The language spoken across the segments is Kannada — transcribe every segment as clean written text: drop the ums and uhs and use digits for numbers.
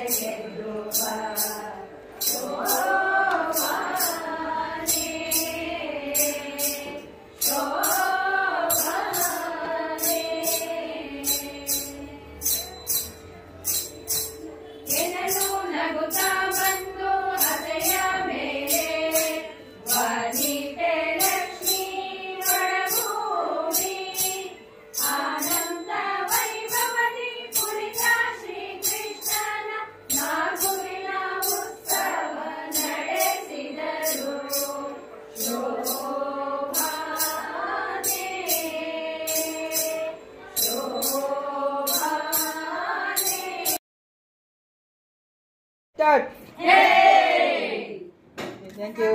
Start. Yay! Thank you.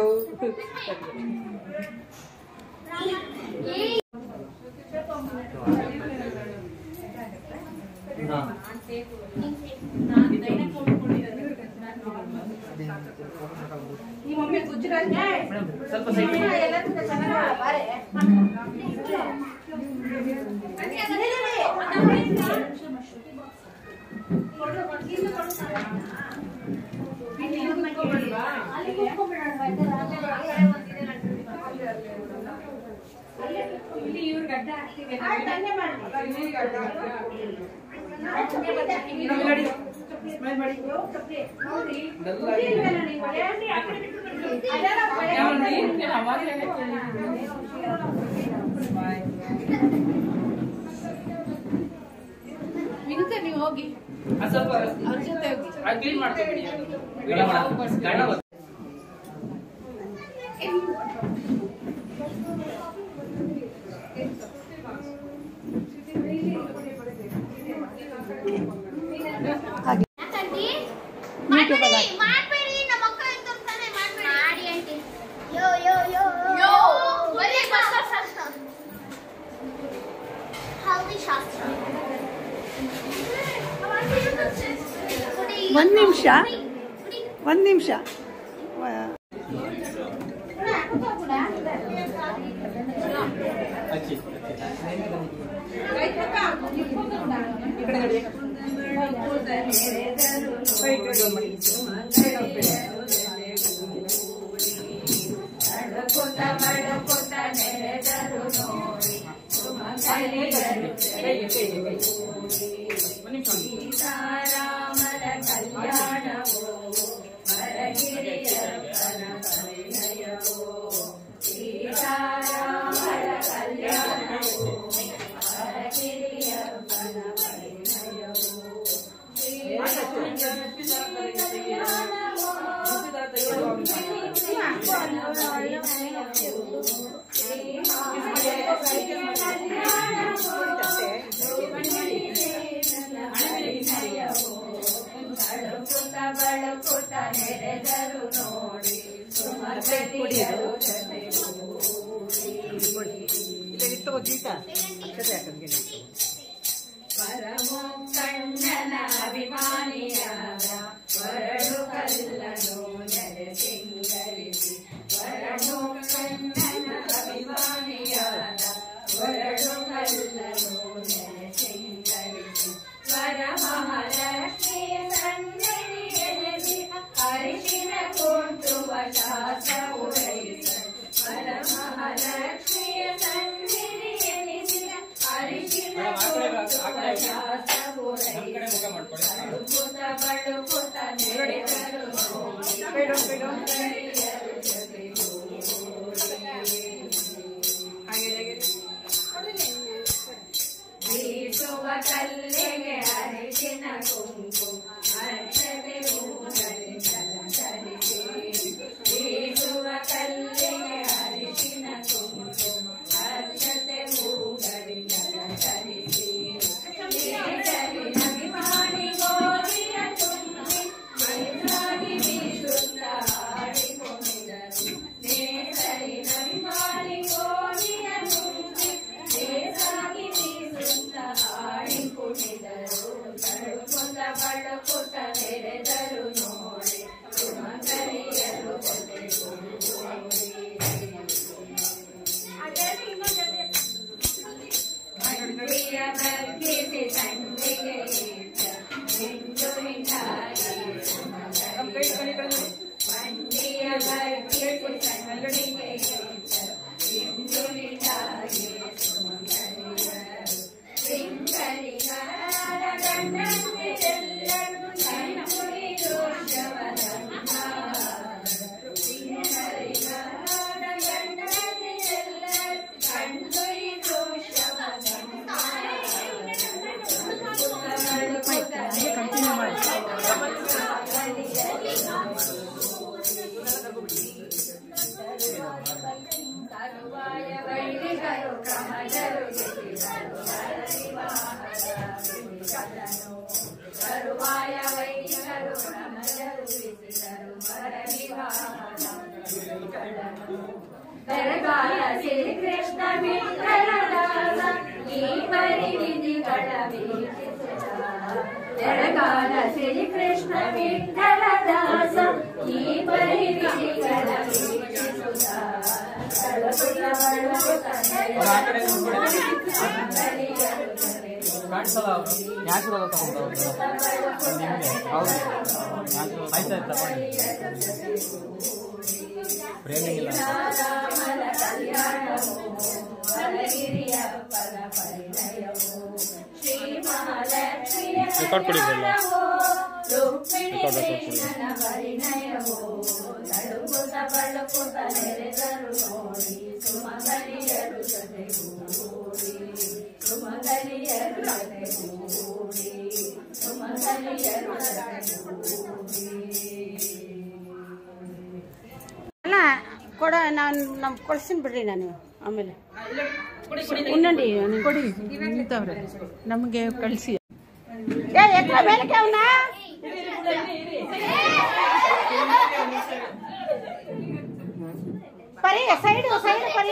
ನೀವು ಹೋಗಿ ಅವ್ರ ಜೊತೆ ಹೋಗಿ ಒಂದು ನಿಮಿಷ ಪರಮೋಕ್ಕಣ್ಣನ ಅಭಿಮಾನಿಯಾದ ವರಡು ಕಲ್ಲನು ನೆರೆ ಸಿಂಗರಿಸಿ ಪರಮೋಕ್ಕಣ್ಣನ ಅಭಿಮಾನಿಯಾದ ವರಡು ಕಲ್ಲನು ನೆರೆ ಸಿಂಗರಿಸಿ ವರಮಹಾಲಕ್ಷ್ಮಿಯ ಸನ್ನಿಧಿಯಲ್ಲಿ ಅರಿಶಿನ ಕುಂಕುಮ ಶಾಸ್ತ್ರ ಪೂರೈಸ ವರಮಹಾಲಕ್ಷ್ಮಿಯ ಸನ್ನಿಧಿಯಲ್ಲಿ ಅರಿಶಿನ ಕುಂಕುಮ ಶಾಸ್ತ್ರ ಪೂರೈಸ ಬಳುಕುತ ನೆರೆದರು ಬೀಸುವ ಕಲ್ಲಿಗೆ ಅರಿಶಿನ ಕುಂಕುಮ ಅಕ್ಷತೆ ಸರಿಸಿ ಬೀಸುವ ಕಲ್ಲಿಗೆ ಅರಿಶಿನ ಕುಂಕುಮ ಅಕ್ಷತೆ ಸರಿಸಿ ಅಭಿಮಾನಿ ಗೋರಿಯ ತುಂಬಿ ಮೈಸಾಗಿ ಬೀಸುತ್ತ ಆಡಿಕೊಂಡಿದರು ನೇಸರಿ ಅಭಿಮಾನಿ ಗೋರಿಯ ತುಂಬಿ ನೇಸಾಗಿ ಬೀಸುತ್ತ ಆಡಿಕೊಂಡಿದರು ತಳುಕುತ್ತ ಬಳುಕುತ್ತ ನೆರೆದರು ನೋಡಿ ಸುಮಕರಿಯರು ಮಂಡಿಯ ಬಗ್ಗಿಸಿ ತಂಡಿಗೆ ಇಟ್ಟ ಬೆರಗಾಲ ಶ್ರೀಕೃಷ್ಣ ವಿಠಲದಾಸ ಈ ಪರಿವಿಧಿಗಳ ವೀಕ್ಷಿಸಿದ ಬೆರಗಾಲ ಶ್ರೀಕೃಷ್ಣ ವಿಠಲದಾಸ ಈ ಪರಿವಿಧಿಗಳ ವೀಕ್ಷಿಸುತ್ತ ಕೊಡ ನಾನು ಕೊಡ್ತೀನಿ ಬಿಡ್ರಿ ನಾನು ಆಮೇಲೆ ಉನ್ನಂಡಿ ಕೊಡಿ ನಿಂತವ್ರೆ ನಮಗೆ ಕಳಿಸಿ ಅವನ್ನ ಪರಿ ಸೈಡು ಸೈಡು ಪರಿ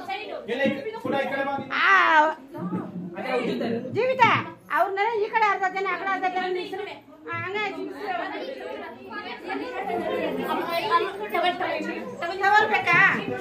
ಜೀವಿತ ಅವ್ರನ್ನೆಲ್ಲ ಈ ಕಡೆ ಅರ್ಧ ಜನ ಆ ಕಡೆ ಅರ್ಧ ಜನ ಬೇಕಾ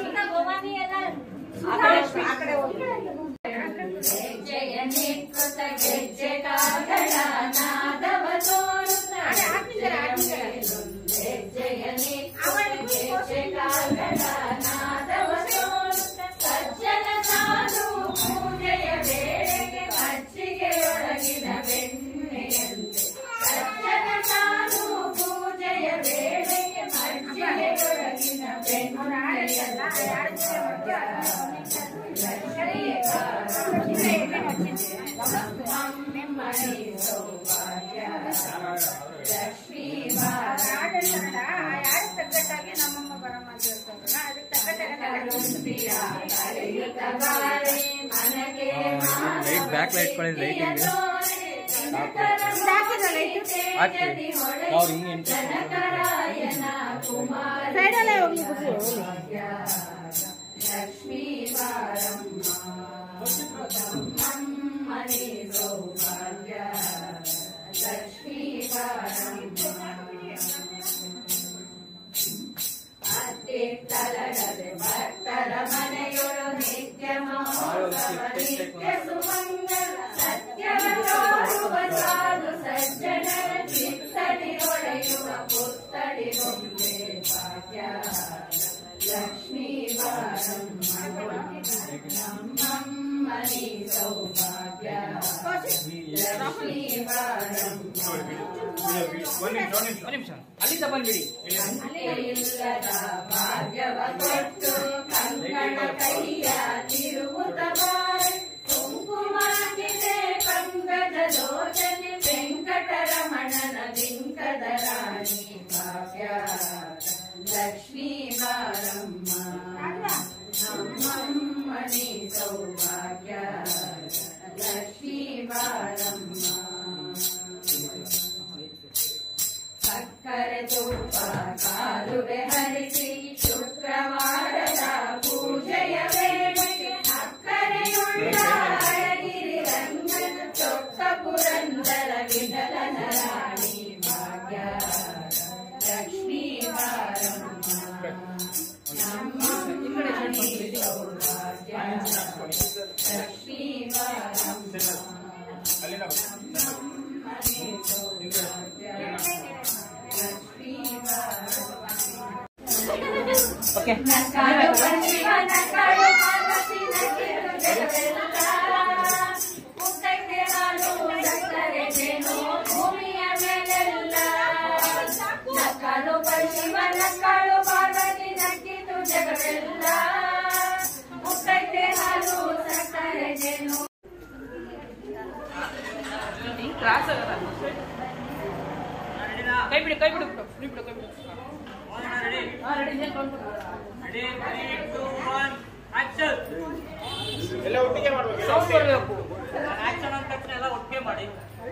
ಬ್ಯಾಕ್ ಲೈಟ್ ಕೊಡಿ ಲೈಟಿಂಗ್ ಸೈಡಲ್ಲೇ ಹೋಗಿ ಭಕ್ತರ ಮನೆಯೊಳು ನಿತ್ಯ ನಿತ್ಯ ಸುಮಂಗಲ ಸತ್ಯವ ತೋರುವ ಸಾಧು ಸಜ್ಜನರ ಚಿತ್ತಡಿ ಒಡೆಯುವ ಪುತ್ತಡಿ ಗೊಂಬೆ ಭಾಗ್ಯ ಲಕ್ಷ್ಮೀ ನಮ್ಮನಿ ಸೌಭಾಗ್ಯ ಲಕ್ಷ್ಮೀ ಅಲ್ಲಿಂದ ಬಂದ್ಬಿಡಿ ಇಲ್ಲದ ಭಾಗ್ಯವ ಕೊಟ್ಟು ಕಂಕಣ ಕೈಯ ತಿರುವುತ ಬಾರೆ ಕುಂಕುಮಾಗಿದೆ ಪಂಕಜ ಲೋಚನೆ ವೆಂಕಟರಮಣನ ಲಿಂಕದ ರಾಣಿ ಭಾಗ್ಯ ಲಕ್ಷ್ಮೀ ಬಾರಮ್ಮ ನಮ್ಮಮ್ಮನಿ ಸೌಭಾಗ್ಯ ಲಕ್ಷ್ಮೀ ಬಾರಮ್ಮ ಸಕ್ಕರೆ ತುಪ್ಪ ಕಾಲುವೆ ಹರಿಸಿ ಶುಕ್ರವಾರದ ಪೂಜೆಯ ವೇಳೆಗೆ ಅಕ್ಕರೆಯುಳ್ಳ ಅಳಗಿರಿ ರಂಗನ ಚೊಕ್ಕ ಪುರಂದರ ವಿಠಲನ ರಾಣಿ ಭಾಗ್ಯ ಲಕ್ಷ್ಮೀ ಬಾರಮ್ಮ ನಮ್ಮಮ್ಮನಿ ಸೌಭಾಗ್ಯ ಲಕ್ಷ್ಮೀ ಬಾರಮ್ಮ ನಮ್ಮಮ್ಮನಿ ಸೌಭಾಗ್ಯ ಓಕೆ ನಕ್ಕಳು ಪರಶಿವ ನಕ್ಕಳು ಪಾರ್ವತಿ ನಕ್ಕಿತು ಜಗವೆಲ್ಲ ಮುತ್ತೈದೆ ಹಾಲು ಸಕ್ಕರೆ ಜೇನು ಭೂಮಿಯ ಮೇಲೆಲ್ಲ ನಕ್ಕಳು ಪರಶಿವ ನಕ್ಕಳು ಪಾರ್ವತಿ ನಕ್ಕಿತು ಜಗವೆಲ್ಲ ಮುತ್ತೈದೆ ಹಾಲು ಸಕ್ಕರೆ ಜೇನು ಕ್ರಾಸ್ ಆಗಲ್ಲ ಕೈ ಬಿಡು ಕೈ ಬಿಡು ಫ್ರೀ ಬಿಡು ಕೈ ಬಿಡು ರೆಡಿ 3 2 1 ಆಕ್ಷನ್ ಎಲ್ಲ ಒಟ್ಟಿಗೆ ಮಾಡಬೇಕು ಸೌಂಡ್ ಬರಬೇಕು ಆಕ್ಷನ್ ಅಂತ ತಕ್ಷಣ ಎಲ್ಲ ಒಟ್ಟಿಗೆ ಮಾಡಿ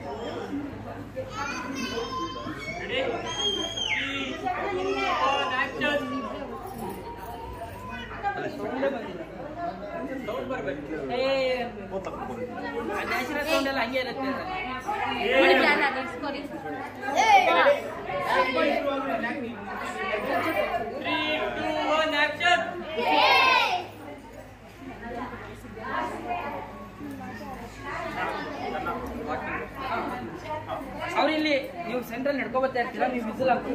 ರೆಡಿ 3 2 1 ಆಕ್ಷನ್ ಸೌಂಡ್ ಬರಬೇಕು ನ್ಯಾಚುರಲ್ ಸೌಂಡ್ ಎಲ್ಲ ಹಂಗೆ ಇರುತ್ತೆ ಮಾಡಿ ಪ್ಲಾನ್ ಆಗಿ ಸ್ಕೋರಿ 3 2 1 ಆಕ್ಷನ್ ಅವ್ರು ಇಲ್ಲಿ ನೀವು ಸೆಂಟ್ರಲ್ ನಡ್ಕೊ ಬರ್ತಾ ಇರ್ತೀರಾ ನೀವು ವಿಸಿಲ್ ಹಾಕಿ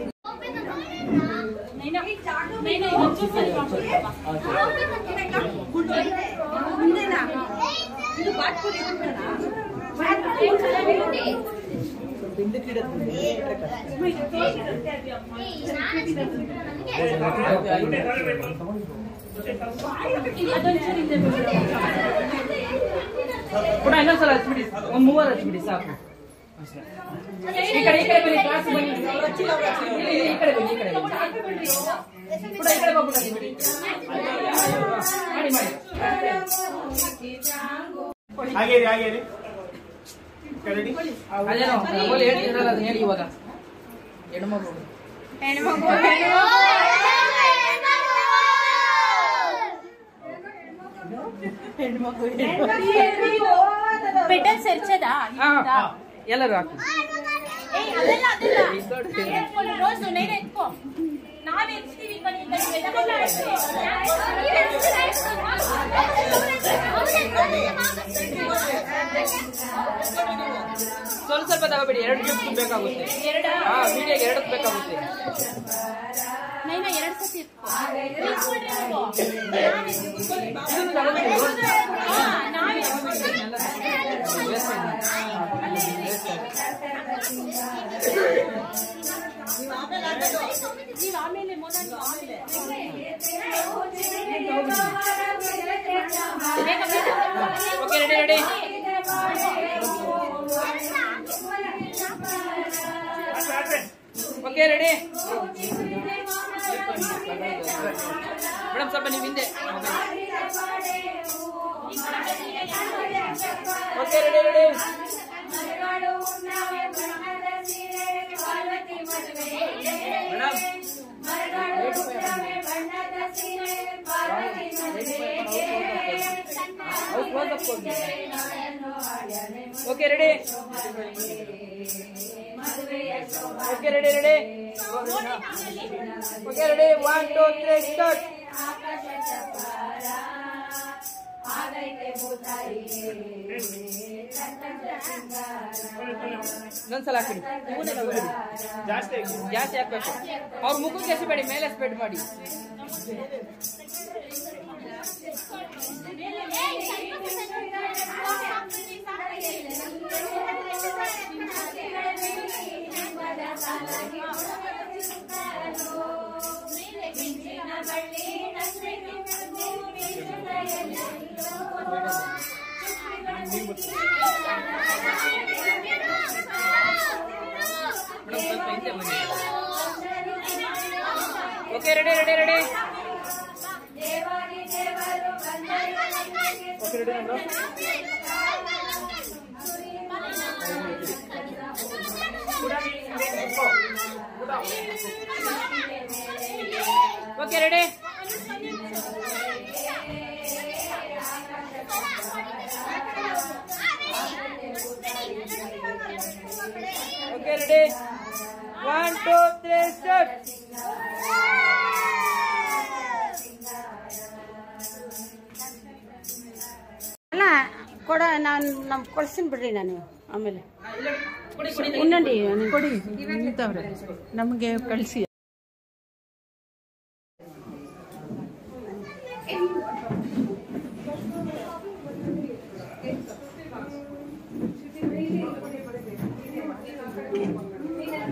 ಕೂಡ ಇನ್ನೊಂದ್ಸಲ ಹಚ್ಬಿಡಿ ಒಂದ್ ಮೂವರು ಹಚ್ಬಿಡಿ ಸಾಕು ಈ ಕಡೆ ಬನ್ನಿ ಕ್ಲಾಸ್ ಬನ್ನಿ ಈ ಕಡೆ ಬನ್ನಿ ಈ ಕಡೆ ಕೂಡ ಈ ಕಡೆ ಹೋಗ್ಬಿಡಿ ಮಾಡಿ ಹಾಗೆ ರೆಡಿ ಅದೇನೋ ಹೇಳ್ತಿದ್ರಲ್ಲ ಅದನ್ನ ಹೇಳಿ ಇವಾಗ ಹೆಣ್ಮಗು ಪೆಟಲ್ ಸೇರ್ಸದಾ ಎಲ್ಲರೂ ಹಾಕಿ ರೋಸು ನೇರ ಎತ್ಕೋ ನಾವ್ ಎತ್ತೀವಿ ಸ್ವಲ್ಪ ತಗೋಬೇಡಿ 2 ಗಿಫ್ಟ್ ಬೇಕಾಗುತ್ತೆ ವಿಡಿಯೋಗೆ 2 ಬೇಕಾಗುತ್ತೆ ನೈನಾ 2 ಸತಿ ನೀವು ಆಮೇಲೆ okay ready okay ready madam ಸ್ವಲ್ಪ ನೀವು ಹಿಂದೆ okay ready okay ready okay ready okay ready 1 2 3 start ಇನ್ನೊಂದ್ಸಲ ಹಾಕಿಡಿ ಜಾಸ್ತಿ ಹಾಕ್ಬೇಕು ಅವ್ರ ಮುಖಕ್ಕೆ ಎಸಬೇಡಿ ಮೇಲೆ ಸ್ಪ್ರೆಡ್ ಮಾಡಿ okay ready okay ready okay ready 1 2 3 start ಅಲ್ಲ ಕೊಡ ನಾನು ಕೊಡ್ತೀನಿ ಬಿಡ್ರಿ ನಾನು ಆಮೇಲೆ ಉನ್ನಂಡಿ ಕೊಡಿ ನಿಂತವ್ರೆ ನಮಗೆ ಕಳಿಸಿ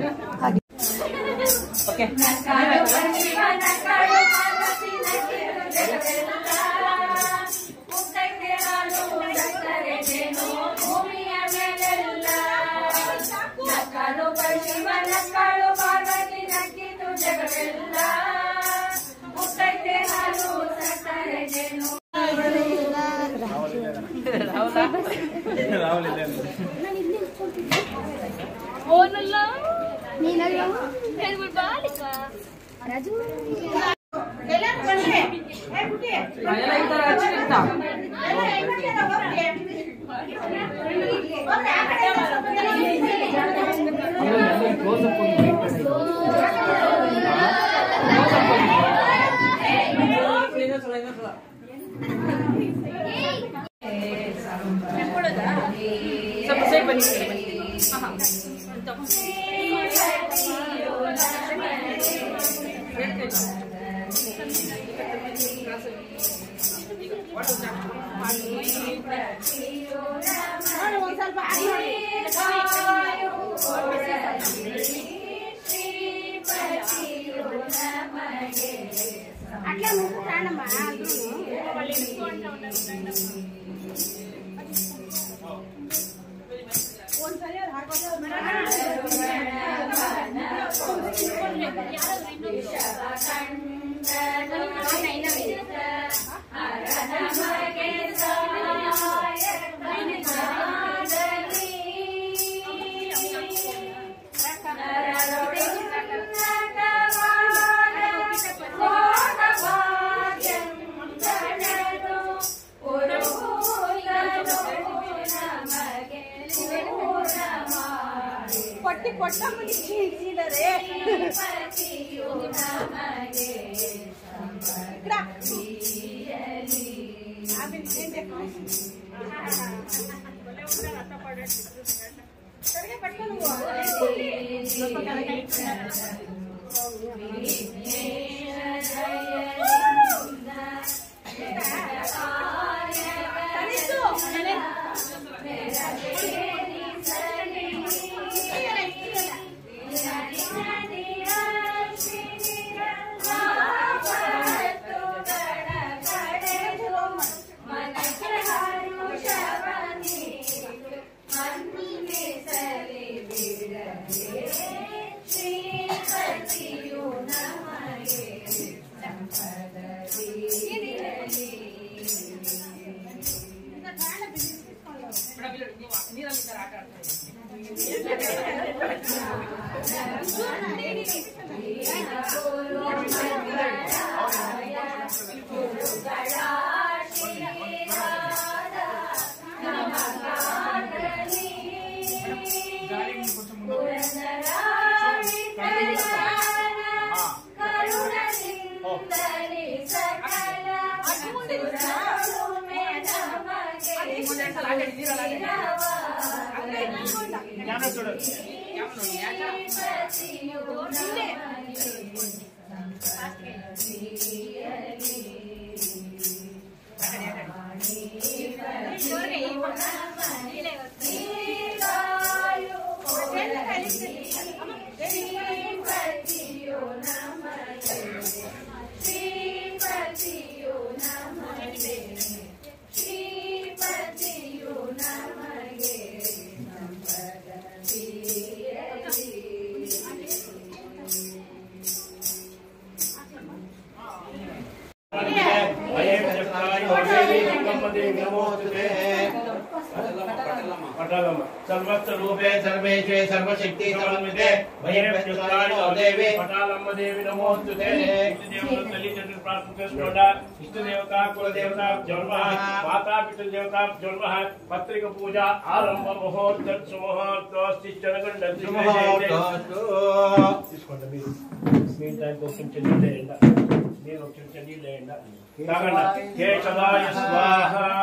ಹಾಗೆ ಓಕೆ ರಾಹುಲ್ ಇದೆ ಓನಲ್ಲ ನೀನಲ್ಲ ಹೇಳ್ಬಿಟ್ಟು ಬಾಲಿಕ ರಾಜು ಎಲ್ಲ ಈ ತರ ಹಚ್ಚಿರ್ತಾ ಸ್ವಲ್ಪ ಸೈಡ್ ಬನ್ನಿ అట్లా నువ్వు రానమ్మా ಪಟ್ಟಿ ಕೊಟ್ಟ ಸೀದರೇ सर्वस्वरूपे सर्वेशे सर्वशक्ति समन्विते भयप्रयुक्तानि देवी पटालम्ब देवी नमोस्तुते इष्ट देवता कुल देवता जन्मः माता पितृ देवता जन्मः पत्रिका पूजा आरंभ मुहूर्त सुमुहूर्तोस्ति चरगंड मीन टाइम को चली लेंदा केशवाय स्वाहा।